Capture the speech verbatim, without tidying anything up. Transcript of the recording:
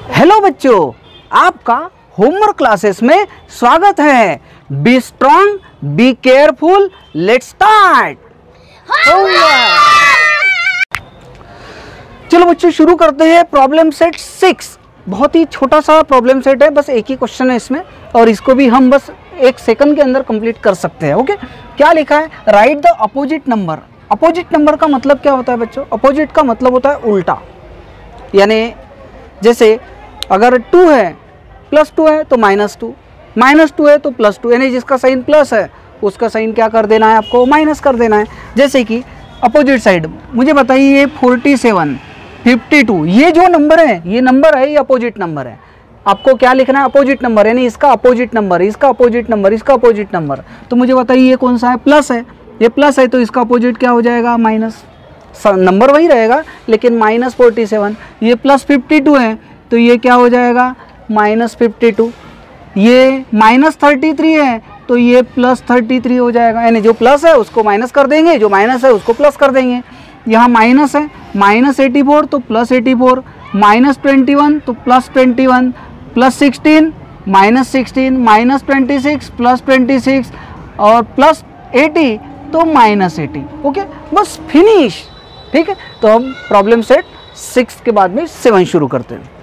Hello बच्चों, आपका homework classes में स्वागत है। Be strong, be careful, let's start homework. चलो बच्चों शुरू करते हैं। प्रॉब्लम सेट सिक्स बहुत ही छोटा सा प्रॉब्लम सेट है, बस एक ही क्वेश्चन है इसमें और इसको भी हम बस एक सेकंड के अंदर कंप्लीट कर सकते हैं। ओके, क्या लिखा है? Write the opposite number. Opposite number का मतलब क्या होता है बच्चों? अपोजिट का मतलब होता है उल्टा, यानी जैसे अगर टू है, प्लस टू है तो माइनस टू, माइनस टू है तो प्लस टू, यानी जिसका साइन प्लस है उसका साइन क्या कर देना है आपको? माइनस कर देना है। जैसे कि अपोजिट साइड मुझे बताइए, ये फोर्टी सेवन, फिफ्टी टू, ये जो नंबर है ये नंबर है, ये अपोजिट नंबर है। आपको क्या लिखना है? अपोजिट नंबर, यानी इसका अपोजिट नंबर, इसका अपोजिट नंबर, इसका अपोजिट नंबर। तो मुझे बताइए ये कौन सा है? प्लस है। ये प्लस है तो इसका अपोजिट क्या हो जाएगा? माइनस। नंबर वही रहेगा लेकिन माइनस फोर्टी सेवन। ये प्लस फिफ्टी टू है तो ये क्या हो जाएगा? Minus fifty two. ये माइनस थर्टी थ्री है तो ये प्लस थर्टी थ्री हो जाएगा, यानी जो प्लस है उसको माइनस कर देंगे, जो माइनस है उसको प्लस कर देंगे। यहाँ माइनस है, माइनस एटी फोर तो plus eighty four, minus twenty one तो plus twenty one, plus sixteen, minus sixteen, minus twenty six, plus twenty six और प्लस एटी तो माइनस एटी। ओके, बस फिनिश। ठीक है, तो हम प्रॉब्लम सेट सिक्स के बाद में सेवन शुरू करते हैं।